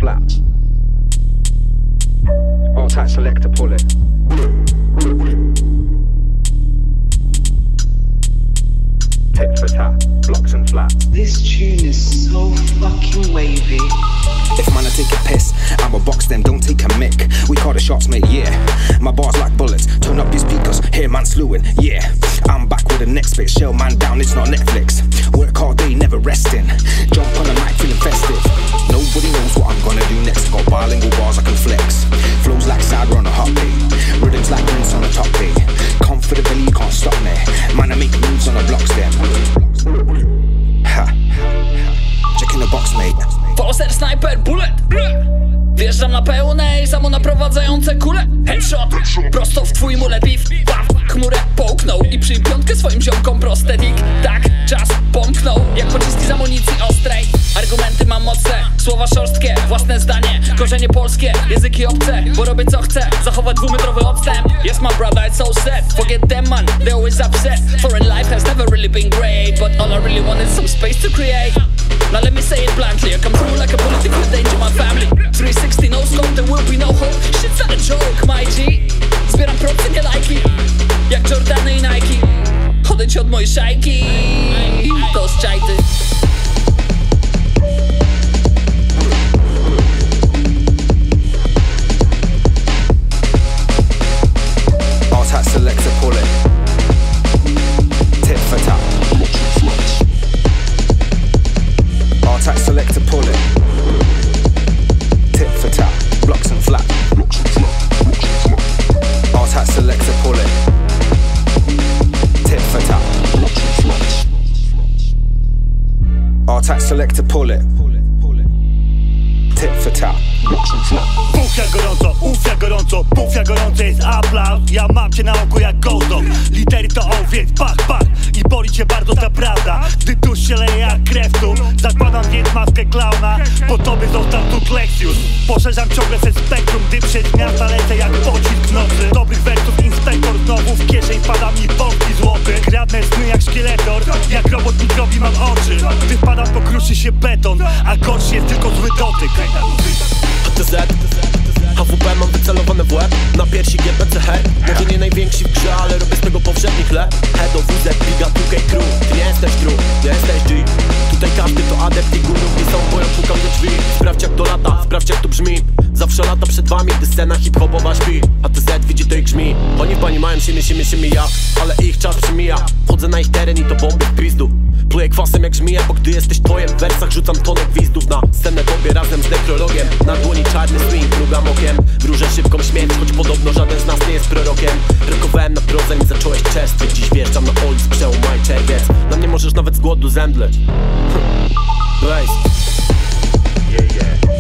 flat. All-tight selector, pull it. Tit for tat, blocks and flats. This tune is so fucking wavy. If man I take a piss, I'ma box them, don't take a mick. We call the shots, mate, yeah. My bars like bullets, turn up your speakers, hear man slewing, yeah. I'm back with the next bit, shell man down, it's not Netflix. Work all day, never resting, jump on the mic feeling festive. Nobody knows what I'm gonna do next, got bilingual bars I can flex. Flows like cider on a hot day, rhythms like rinse on a top day. Come for the belly, you can't stop me, man I make moves on the blocks them. Ha, check in the box, mate. Foster, sniper, bullet. Wjeżdżam na pełnej, samonaprowadzające kule. Headshot, prosto w twój mule piw. Chmurę połknął i przy piątkę swoim ziomkom prostetik. Tak, czas pomknął, jak pociski z amunicji ostrej. Argumenty mam mocne, słowa szorstkie, własne zdanie. Korzenie polskie, języki obce, bo robię co chcę, zachować dwumetrowy odstęp. Yes my brother, it's so sad, forget them man, they always upset. Foreign life has never really been great, but all I really want is some space to create. Now let me say it bluntly, I come through like a bullet if you endanger my family. 360 no scope, there will be no hope. Shit's not a joke, my G. Zbieram propsy, nie lajki, jak Jordany i Nike. Odejdź od mojej szajki, to z czajty. All-tight selector, pull it. Tit for tat. All-tight selector, pull it. Tit for tat, blocks and flat. All-tight selector, pull it. Tit for tat. All-tight selector, pull it. Tit for tat. Puf jak gorąco, uf jak gorąco, puf jak gorąco jest aplauz. Ja mam cię na oku jak Goldog. Litery to o, więc pach, pach. I boli cię bardzo ta prawda, gdy tuż się leje jak krew tu. Zakładam więc maskę klauna, po tobie został tu Klexius. Poszerzam ciągle se spektrum, gdy przez miasta lecę jak pocisk nocy. Dobrych wersów inspektor, znowu w kieszeń pada mi polski złoty. Kradnę sny jak szkieletor, jak robot mikrobi mam oczy. Gdy wpadam pokruszy się beton, a gorszy jest tylko zły dotyk. HTZ, HWP mam wycelowane w łeb. Na piersi GPC head. Może nie najwięksi w grze, ale robię z tego powszechnie chleb. Head of WZ, Biga 2K Crew. Ty nie jesteś true, nie jesteś G. Tutaj każdy to adept i guru. Nie są boją, pukam do drzwi. Sprawdź jak to lata, sprawdź jak to brzmi. Zawsze lata przed wami, gdy scena hip-hopowa śpi. HTZ widzi to i grzmi. Oni w bani mają siemię ja, ale ich czas przemija. Wchodzę na ich teren i to bomby w pizdu. Pluję kwasem jak żmija, bo gdy jesteś twojem w wersach rzucam tonę gwizdów na scenę tobie razem z nekrologiem. Na dłoni czarny swing, mrugam okiem. Wróżę szybką śmierć, choć podobno żaden z nas nie jest prorokiem. Rokowałem na prozę i zacząłeś czerstwieć. Dziś wjeżdżam na Olic, przełom maj, czerwiec. Na mnie możesz nawet z głodu zemdleć. Blaze. Yeah, yeah.